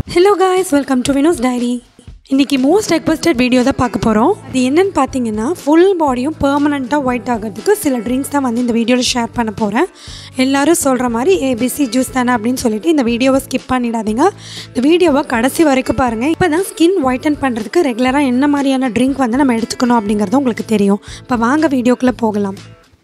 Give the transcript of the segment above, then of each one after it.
Hello guys, welcome to Vinod's Diary. இன்னைக்கு most requested video தான் பார்க்க போகிறோம். அது என்னன்னு பார்த்தீங்கன்னா ஃபுல் பாடியும் பெர்மனண்ட்டாக ஒயிட் ஆகிறதுக்கு சில ட்ரிங்க்ஸ் தான் வந்து இந்த வீடியோவில் ஷேர் பண்ண போகிறேன். எல்லோரும் சொல்கிற மாதிரி ஏபிசி ஜூஸ் தானே அப்படின்னு சொல்லிட்டு இந்த வீடியோவை ஸ்கிப் பண்ணிடாதீங்க. இந்த வீடியோவை கடைசி வரைக்கும் பாருங்கள். இப்போ தான் ஸ்கின் ஒயிட்டன் பண்ணுறதுக்கு ரெகுலராக என்ன மாதிரியான ட்ரிங்க் வந்து நம்ம எடுத்துக்கணும் அப்படிங்கிறது உங்களுக்கு தெரியும். இப்போ வாங்க வீடியோக்குள்ளே போகலாம்.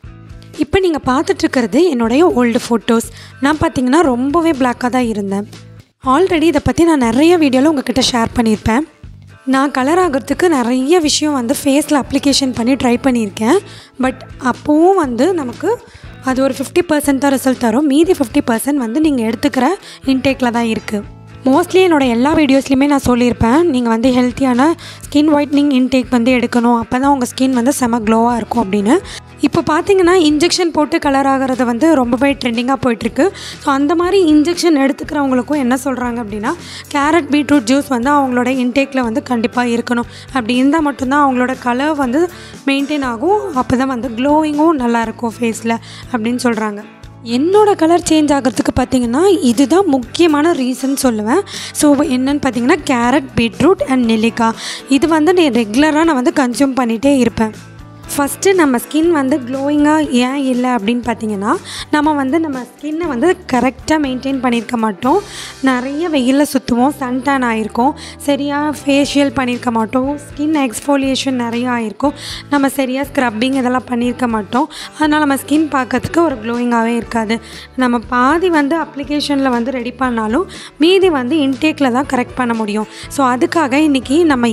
இப்போ நீங்கள் பார்த்துட்ருக்கிறது என்னுடைய ஓல்டு ஃபோட்டோஸ். நான் பார்த்தீங்கன்னா ரொம்பவே பிளாக்காக தான் இருந்தேன். ஆல்ரெடி இதை பற்றி நான் நிறைய வீடியோவில் உங்கள்கிட்ட ஷேர் பண்ணியிருப்பேன். நான் கலர் ஆகிறதுக்கு நிறைய விஷயம் வந்து ஃபேஸில் அப்ளிகேஷன் பண்ணி ட்ரை பண்ணியிருக்கேன். பட் அப்போவும் வந்து நமக்கு அது ஒரு 50% தான் ரிசல்ட் தரும். மீதி 50% வந்து நீங்கள் எடுத்துக்கிற இன்டேக்கில் தான் இருக்குது. மோஸ்ட்லி என்னோடய எல்லா வீடியோஸ்லையுமே நான் சொல்லியிருப்பேன், நீங்கள் வந்து ஹெல்த்தியான ஸ்கின் ஒயிட்னிங் இன்டேக் வந்து எடுக்கணும், அப்போ தான் உங்கள் ஸ்கின் வந்து செம க்ளோவாக இருக்கும் அப்படின்னு. இப்போ பார்த்தீங்கன்னா இன்ஜெக்ஷன் போட்டு கலர் ஆகிறது வந்து ரொம்பவே ட்ரெண்டிங்காக போயிட்டுருக்கு. ஸோ அந்த மாதிரி இன்ஜெக்ஷன் எடுத்துக்கிறவங்களுக்கும் என்ன சொல்கிறாங்க அப்படின்னா, கேரட் பீட்ரூட் ஜூஸ் வந்து அவங்களோட இன்டேக்கில் வந்து கண்டிப்பாக இருக்கணும். அப்படி இருந்தால் மட்டும்தான் அவங்களோட கலர் வந்து மெயின்டைன் ஆகும், அப்போ தான் வந்து க்ளோயிங்கும் நல்லாயிருக்கும் ஃபேஸில் அப்படின்னு சொல்கிறாங்க. என்னோடய கலர் சேஞ்ச் ஆகிறதுக்கு பார்த்திங்கன்னா இதுதான் முக்கியமான ரீசன் சொல்லுவேன். ஸோ என்னென்னு பார்த்தீங்கன்னா கேரட் பீட்ரூட் அண்ட் நெல்லிக்காய் இது வந்து ரெகுலராக நான் வந்து கன்சியூம் பண்ணிகிட்டே இருப்பேன். ஃபஸ்ட்டு நம்ம ஸ்கின் வந்து க்ளோயிங்காக ஏன் இல்லை அப்படின்னு பார்த்தீங்கன்னா, நம்ம ஸ்கின்னை வந்து கரெக்டாக மெயின்டைன் பண்ணியிருக்க மாட்டோம். நிறைய வெயிலில் சுற்றுவோம், சன்டேன் ஆகிருக்கும், சரியாக ஃபேஷியல் பண்ணியிருக்க மாட்டோம், ஸ்கின் எக்ஸ்ஃபோலியேஷன் நிறையா ஆகிருக்கும், நம்ம சரியாக ஸ்க்ரப்பிங் இதெல்லாம் பண்ணியிருக்க மாட்டோம். அதனால் நம்ம ஸ்கின் பார்க்கறதுக்கு ஒரு க்ளோயிங்காகவே இருக்காது. நம்ம பாதி வந்து அப்ளிகேஷனில் வந்து ரெடி பண்ணாலும் மீதி வந்து இன்டேக்கில் தான் கரெக்ட் பண்ண முடியும். ஸோ அதுக்காக இன்றைக்கி நம்ம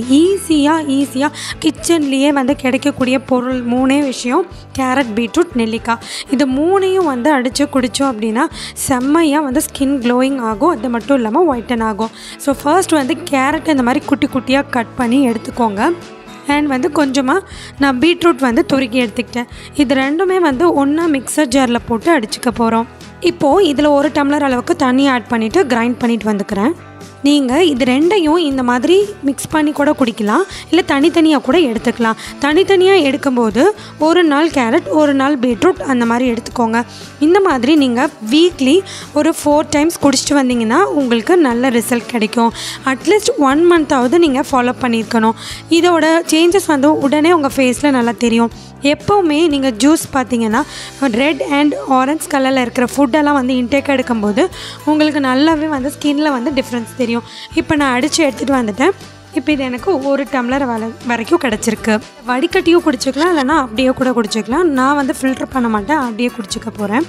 ஈஸியாக கிச்சன்லேயே வந்து கிடைக்கக்கூடிய பொருள் 3 விஷயம், கேரட் பீட்ரூட் நெல்லிக்காய், இது 3ஐயும் வந்து அடித்து குடித்தோம் அப்படின்னா செம்மையாக வந்து ஸ்கின் க்ளோயிங் ஆகும். அது மட்டும் இல்லாமல் ஒயிட்டன் ஆகும். ஸோ ஃபர்ஸ்ட் வந்து கேரட் இந்த மாதிரி குட்டி குட்டியாக கட் பண்ணி எடுத்துக்கோங்க. அண்ட் வந்து கொஞ்சமாக நான் பீட்ரூட் வந்து துருக்கி எடுத்துக்கிட்டேன். இது ரெண்டுமே வந்து ஒன்றா மிக்சர் ஜாரில் போட்டு அடிச்சுக்க போகிறோம். இப்போது இதில் 1 டம்ளர் அளவுக்கு தண்ணி ஆட் பண்ணிவிட்டு கிரைண்ட் பண்ணிட்டு வந்துக்கிறேன். நீங்கள் இது ரெண்டையும் இந்த மாதிரி மிக்ஸ் பண்ணி கூட குடிக்கலாம், இல்லை தனித்தனியாக கூட எடுத்துக்கலாம். தனித்தனியாக எடுக்கும்போது ஒரு நாள் கேரட் ஒரு நாள் பீட்ரூட் அந்த மாதிரி எடுத்துக்கோங்க. இந்த மாதிரி நீங்கள் வீக்லி ஒரு 4 டைம்ஸ் குடிச்சிட்டு வந்தீங்கன்னா உங்களுக்கு நல்ல ரிசல்ட் கிடைக்கும். அட்லீஸ்ட் 1 மந்த்தாவது நீங்கள் ஃபாலோ பண்ணியிருக்கணும். இதோட சேஞ்சஸ் வந்து உடனே உங்கள் ஃபேஸில் நல்லா தெரியும். எப்போவுமே நீங்கள் ஜூஸ் பார்த்தீங்கன்னா ரெட் அண்ட் ஆரஞ்ச் கலரில் இருக்கிற ஃபுட்டெல்லாம் வந்து இன்டேக் எடுக்கும்போது உங்களுக்கு நல்லாவே வந்து ஸ்கின்னில் வந்து டிஃப்ரென்ஸ் தெரியும். இப்போ நான் அடித்து எடுத்துகிட்டு வந்துட்டேன். இப்போ இது எனக்கு 1 டம்ளர் வரைக்கும் கிடச்சிருக்கு. வடிகட்டியும் குடிச்சிக்கலாம், இல்லைனா அப்படியே கூட குடிச்சிக்கலாம். நான் வந்து ஃபில்டர் பண்ண மாட்டேன், அப்படியே குடிச்சிக்க போகிறேன்.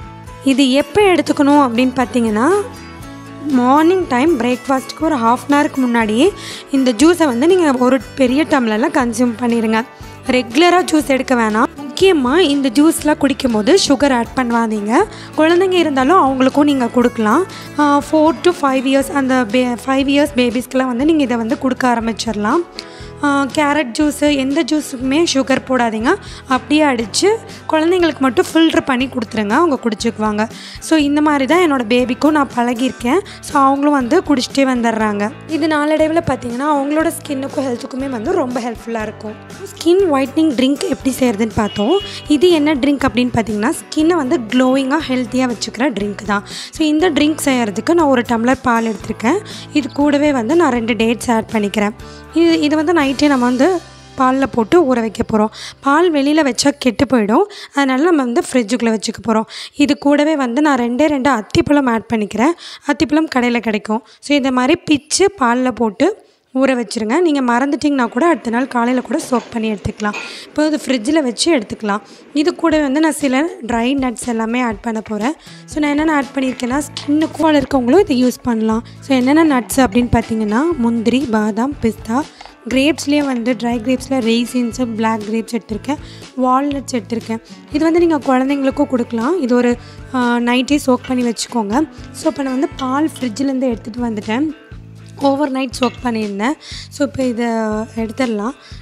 இது எப்போ எடுத்துக்கணும் அப்படின்னு பார்த்தீங்கன்னா, மார்னிங் டைம் பிரேக்ஃபாஸ்ட்டுக்கு ஒரு 1/2 அன் ஹவருக்கு முன்னாடியே இந்த ஜூஸை வந்து நீங்கள் ஒரு பெரிய டம்ளரில் கன்சியூம் பண்ணிடுங்க. ரெகுலராக ஜூஸ் எடுக்க வேணாம். முக்கியமாக இந்த ஜூஸ்லாம் குடிக்கும்போது சுகர் ஆட் பண்ணாதீங்க. குழந்தைங்க இருந்தாலும் அவங்களுக்கும் நீங்கள் கொடுக்கலாம். 4 to 5 இயர்ஸ் அந்த 5 இயர்ஸ் பேபிஸ்க்கெலாம் வந்து நீங்கள் இதை வந்து கொடுக்க ஆரம்பிச்சிடலாம். கேரட் ஜூஸு எந்த ஜூஸுக்குமே சுகர் போடாதீங்க, அப்படியே அடித்து குழந்தைங்களுக்கு மட்டும் ஃபில்ட்ரு பண்ணி கொடுத்துருங்க, அவங்க குடிச்சிக்குவாங்க. ஸோ இந்த மாதிரி தான் என்னோடய பேபிக்கும் நான் பழகியிருக்கேன். ஸோ அவங்களும் வந்து குடிச்சிட்டே வந்துடுறாங்க. இது நாளடைவில் பார்த்திங்கன்னா அவங்களோட ஸ்கின்னுக்கும் ஹெல்த்துக்குமே வந்து ரொம்ப ஹெல்ப்ஃபுல்லாக இருக்கும். ஸ்கின் ஒயிட்னிங் ட்ரிங்க் எப்படி செய்கிறதுன்னு பார்த்தோம். இது என்ன ட்ரிங்க் அப்படின்னு பார்த்தீங்கன்னா, ஸ்கின்னை வந்து க்ளோயிங்காக ஹெல்த்தியாக வச்சுக்கிற ட்ரிங்க் தான். ஸோ இந்த ட்ரிங்க் செய்கிறதுக்கு நான் 1 டம்ளர் பால் எடுத்திருக்கேன். இது கூடவே வந்து நான் 2 டேட்ஸ் ஆட் பண்ணிக்கிறேன். இது வந்து நைட்டே நம்ம வந்து பாலில் போட்டு ஊற வைக்க போகிறோம். பால் வெளியில் வச்சா கெட்டு போயிடும், அதனால் நம்ம வந்து ஃப்ரிட்ஜுக்குள்ளே வச்சுக்க போகிறோம். இது கூடவே வந்து நான் 2 அத்திப்பழம் ஆட் பண்ணிக்கிறேன். அத்திப்பழம் கடையில் கிடைக்கும். ஸோ இந்த மாதிரி பிச்சு பாலில் போட்டு ஊற வச்சுருங்க. நீங்கள் மறந்துட்டிங்கன்னா கூட அடுத்த நாள் காலையில் கூட சோக் பண்ணி எடுத்துக்கலாம். இப்போ இது ஃப்ரிட்ஜில் வச்சு எடுத்துக்கலாம். இது கூட வந்து நான் சில ட்ரை நட்ஸ் எல்லாமே ஆட் பண்ண போகிறேன். ஸோ நான் என்னென்ன ஆட் பண்ணியிருக்கேன்னா, ஸ்கின்னுக்கும் இருக்கவங்களும் இதை யூஸ் பண்ணலாம். ஸோ என்னென்ன நட்ஸ் அப்படின்னு பார்த்தீங்கன்னா, முந்திரி, பாதாம், பிஸ்தா, கிரேப்ஸ்லேயே வந்து ட்ரை கிரேப்ஸில் ரெய்சின்ஸு, பிளாக் கிரேப்ஸ் எடுத்திருக்கேன், வால்நட்ஸ் எடுத்திருக்கேன். இது வந்து நீங்கள் குழந்தைங்களுக்கும் கொடுக்கலாம். இது ஒரு நைட்டே சோக் பண்ணி வச்சுக்கோங்க. ஸோ இப்போ நான் வந்து பால் ஃப்ரிட்ஜிலேருந்து எடுத்துகிட்டு வந்துட்டேன். ஓவர் நைட் சோக் பண்ணியிருந்தேன். ஸோ இப்போ இதை எடுத்துடலாம்.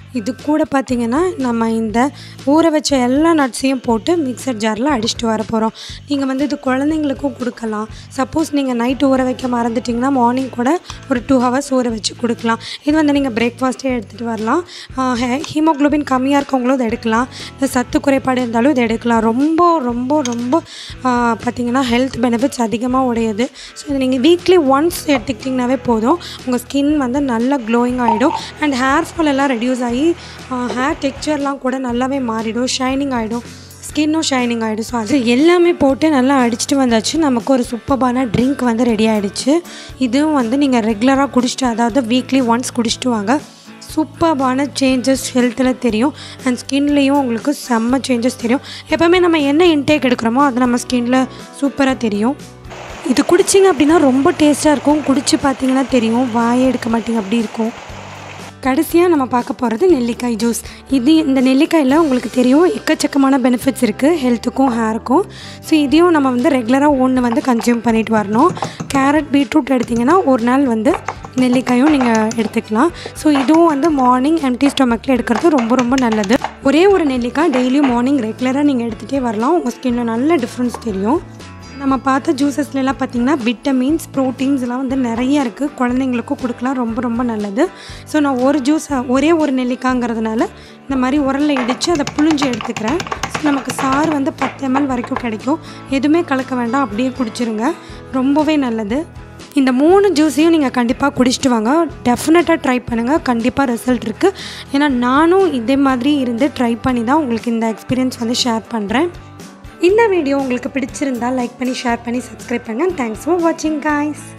இது கூட பார்த்திங்கன்னா நம்ம இந்த ஊற வச்ச எல்லா நட்ஸையும் போட்டு மிக்சர் ஜாரில் அடிச்சுட்டு வர போகிறோம். நீங்கள் வந்து இது குழந்தைங்களுக்கும் கொடுக்கலாம். சப்போஸ் நீங்கள் நைட்டு ஊற வைக்க மறந்துட்டிங்கன்னா மார்னிங் கூட ஒரு 2 ஹவர்ஸ் ஊற வச்சு கொடுக்கலாம். இது வந்து நீங்கள் பிரேக்ஃபாஸ்ட்டே எடுத்துகிட்டு வரலாம். ஹீமோக்ளோபின் கம்மியாக இருக்கவங்களும் இதை எடுக்கலாம். இந்த சத்து குறைபாடு இருந்தாலும் இதை எடுக்கலாம். ரொம்ப ரொம்ப ரொம்ப பார்த்திங்கன்னா ஹெல்த் பெனிஃபிட்ஸ் அதிகமாக உடையது. ஸோ இதை நீங்கள் வீக்லி ஒன்ஸ் எடுத்துக்கிட்டிங்கனாவே போதும். உங்கள் ஸ்கின் வந்து நல்லா க்ளோயிங் ஆகிடும். அண்ட் ஹேர் ஃபால் எல்லாம் ரெடியூஸ் ஆகி ஹேர் டெக்ஸ்சர்லாம் கூட நல்லாவே மாறிடும். ஷைனிங் ஆகிடும். ஸ்கின்னும் ஷைனிங் ஆகிடும். ஸோ அது எல்லாமே போட்டு நல்லா அடிச்சுட்டு வந்தாச்சு. நமக்கு ஒரு சூப்பரான ட்ரிங்க் வந்து ரெடி ஆகிடுச்சு. இதுவும் வந்து நீங்கள் ரெகுலராக குடிச்சிட்டு, அதாவது வீக்லி ஒன்ஸ் குடிச்சிட்டு வாங்க. சூப்பரான சேஞ்சஸ் ஹெல்த்தில் தெரியும். அண்ட் ஸ்கின்லேயும் உங்களுக்கு செம்ம சேஞ்சஸ் தெரியும். எப்போவுமே நம்ம என்ன இன்டேக் எடுக்கிறோமோ அது நம்ம ஸ்கின்னில் சூப்பராக தெரியும். இது குடிச்சிங்க அப்படின்னா ரொம்ப டேஸ்ட்டாக இருக்கும். குடித்து பார்த்தீங்கன்னா தெரியும், வாயே எடுக்க மாட்டீங்க அப்படி இருக்கும். கடைசியாக நம்ம பார்க்க போகிறது நெல்லிக்காய் ஜூஸ். இந்த நெல்லிக்காயில் உங்களுக்கு தெரியும் எக்கச்சக்கமான பெனிஃபிட்ஸ் இருக்குது ஹெல்த்துக்கும் ஹேருக்கும். ஸோ இதையும் நம்ம வந்து ரெகுலராக ஒன்று வந்து கன்சியூம் பண்ணிட்டு வரணும். கேரட் பீட்ரூட் எடுத்திங்கன்னா ஒரு நாள் வந்து நெல்லிக்காயும் நீங்கள் எடுத்துக்கலாம். ஸோ இதுவும் வந்து மார்னிங் எம்டி ஸ்டொமக்கில் எடுக்கிறது ரொம்ப ரொம்ப நல்லது. ஒரே ஒரு நெல்லிக்காய் டெய்லியும் மார்னிங் ரெகுலராக நீங்கள் எடுத்துகிட்டே வரலாம். உங்கள் ஸ்கின்னில் நல்ல டிஃப்ரென்ஸ் தெரியும். நம்ம பார்த்த ஜூஸஸ்லாம் பார்த்திங்கன்னா விட்டமின்ஸ், ப்ரோட்டீன்ஸ் எல்லாம் வந்து நிறைய இருக்குது. குழந்தைங்களுக்கும் கொடுக்கலாம். ரொம்ப ரொம்ப நல்லது. ஸோ நான் ஒரே ஒரு நெல்லிக்காய்ங்கிறதுனால இந்த மாதிரி உரலில் இடித்து அதை புழிஞ்சு எடுத்துக்கிறேன். ஸோ நமக்கு சாறு வந்து 10 ml வரைக்கும் கிடைக்கும். எதுவுமே கலக்க வேண்டாம், அப்படியே குடிச்சிருங்க. ரொம்பவே நல்லது. இந்த 3 ஜூஸையும் நீங்கள் கண்டிப்பாக குடிச்சிட்டு வாங்க. டெஃபினட்டாக ட்ரை பண்ணுங்கள். கண்டிப்பாக ரிசல்ட் இருக்குது. ஏன்னா நானும் இதே மாதிரி இருந்து ட்ரை பண்ணி தான் உங்களுக்கு இந்த எக்ஸ்பீரியன்ஸ் வந்து ஷேர் பண்ணுறேன். இந்த வீடியோ உங்களுக்கு பிடிச்சிருந்தால் லைக் பண்ணி, ஷேர் பண்ணி, சப்ஸ்கிரைப் பண்ணுங்கள். தேங்க்ஸ் ஃபார் வாட்சிங் காய்ஸ்.